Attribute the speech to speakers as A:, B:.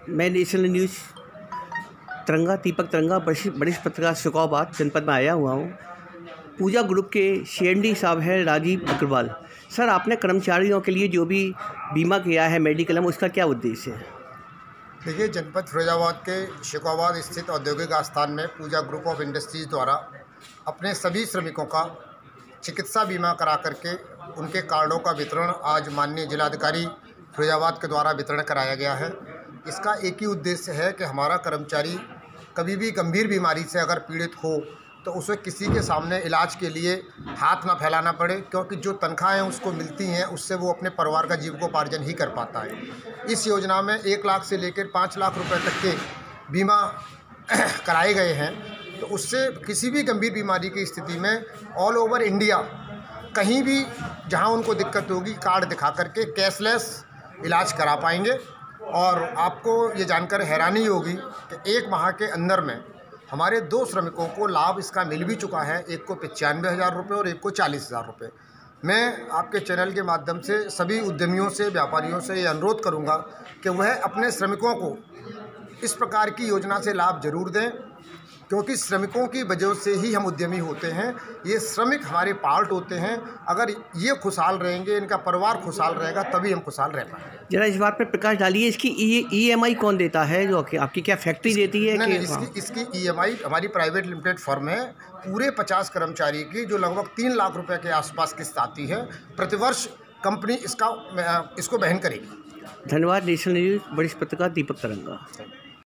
A: मैं national news तिरंगा दीपक तिरंगा वरिष्ठ पत्रकार शुकाबाद जनपद में आया हुआ हूँ। पूजा ग्रुप के CMD साहब हैं राजीव अग्रवाल। सर, आपने कर्मचारियों के लिए जो भी बीमा किया है मेडिक्लेम, उसका क्या उद्देश्य है?
B: देखिए, जनपद फिरोजाबाद के शुकाबाद स्थित औद्योगिक आस्थान में पूजा ग्रुप ऑफ इंडस्ट्रीज़ द्वारा अपने सभी श्रमिकों का चिकित्सा बीमा करा करके उनके कार्डों का वितरण आज माननीय जिलाधिकारी फिरोजाबाद के द्वारा वितरण कराया गया है। इसका एक ही उद्देश्य है कि हमारा कर्मचारी कभी भी गंभीर बीमारी से अगर पीड़ित हो तो उसे किसी के सामने इलाज के लिए हाथ ना फैलाना पड़े, क्योंकि जो तनख्वाहें उसको मिलती हैं उससे वो अपने परिवार का जीविकोपार्जन ही कर पाता है। इस योजना में 1 लाख से लेकर 5 लाख रुपए तक के बीमा कराए गए हैं। तो उससे किसी भी गंभीर बीमारी की स्थिति में ऑल ओवर इंडिया कहीं भी जहां उनको दिक्कत होगी, कार्ड दिखा करके कैशलेस इलाज करा पाएंगे। और आपको ये जानकर हैरानी होगी कि 1 माह के अंदर में हमारे 2 श्रमिकों को लाभ इसका मिल भी चुका है। एक को 95,000 रुपये और एक को 40,000 रुपये। मैं आपके चैनल के माध्यम से सभी उद्यमियों से, व्यापारियों से ये अनुरोध करूंगा कि वह अपने श्रमिकों को इस प्रकार की योजना से लाभ जरूर दें, क्योंकि श्रमिकों की वजह से ही हम उद्यमी होते हैं। ये श्रमिक हमारे पार्ट होते हैं। अगर ये खुशहाल रहेंगे, इनका परिवार खुशहाल रहेगा, तभी हम खुशहाल रह पाएंगे।
A: जरा इस बात पे प्रकाश डालिए, इसकी EMI कौन देता है? जो आपकी क्या फैक्ट्री देती है?
B: नहीं, इसकी EMI हमारी प्राइवेट लिमिटेड फर्म है। पूरे 50 कर्मचारी की जो लगभग 3 लाख रुपए के आसपास किस्त आती है, प्रतिवर्ष कंपनी इसको वहन करेगी।
A: धन्यवाद। नेशनल न्यूज़ वरिष्ठ पत्रकार दीपक तिरंगा।